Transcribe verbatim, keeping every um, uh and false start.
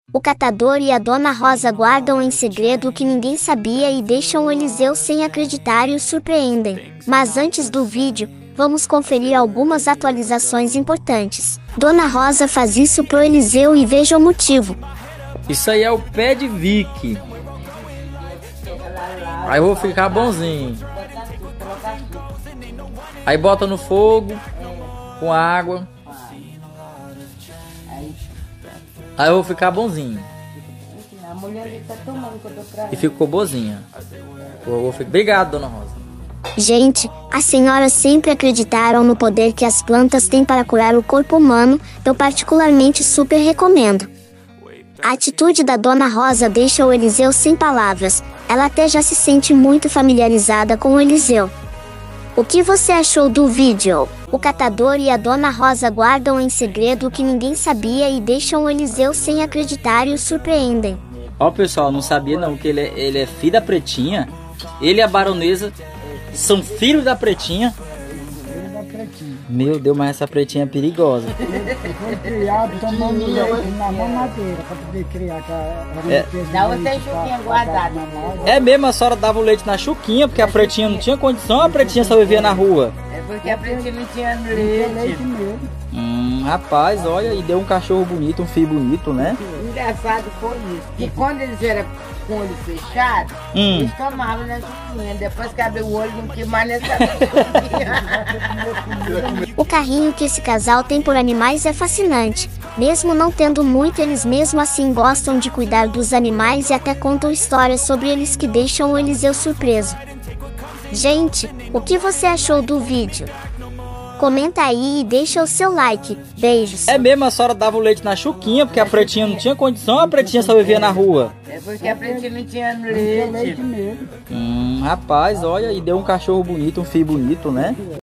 O catador e a dona Rosa guardam em segredo o que ninguém sabia e deixam o Eliseu sem acreditar e o surpreendem. Mas antes do vídeo, vamos conferir algumas atualizações importantes. Dona Rosa faz isso pro Eliseu e veja o motivo. Isso aí é o pé de Vicky. Aí eu vou ficar bonzinho. Aí bota no fogo, com água. Aí eu vou ficar bonzinho. E ficou boazinha. Eu vou ficar... Obrigado, dona Rosa. Gente, as senhoras sempre acreditaram no poder que as plantas têm para curar o corpo humano, eu particularmente super recomendo. A atitude da dona Rosa deixa o Eliseu sem palavras, ela até já se sente muito familiarizada com o Eliseu. O que você achou do vídeo? O catador e a dona Rosa guardam em segredo o que ninguém sabia e deixam o Eliseu sem acreditar e o surpreendem. Ó, pessoal, não sabia não que ele é, ele é filho da Pretinha. Ele e a baronesa são filhos da Pretinha. Meu Deus, mas essa Pretinha é perigosa. Foi criado tomando leite na mamadeira para poder criar. É. Dá você chuquinha guardada. É mesmo, a senhora dava o leite na chuquinha, porque a Pretinha não tinha condição, a Pretinha só vivia na rua. É porque a Pretinha não tinha leite. Hum, rapaz, olha, e deu um cachorro bonito, um filho bonito, né? Engraçado foi isso. E quando eles eram com o olho fechado, hum. eles tomavam na chuquinha. Depois que abriu o olho, não tinha mais nessa chuquinha. O carinho que esse casal tem por animais é fascinante. Mesmo não tendo muito, eles mesmo assim gostam de cuidar dos animais e até contam histórias sobre eles que deixam o Eliseu surpreso. Gente, o que você achou do vídeo? Comenta aí e deixa o seu like. Beijos. É mesmo, a senhora dava o leite na chuquinha, porque a Pretinha não tinha condição, a Pretinha só vivia na rua. É porque a Pretinha não tinha leite. Hum, rapaz, olha, e deu um cachorro bonito, um filho bonito, né?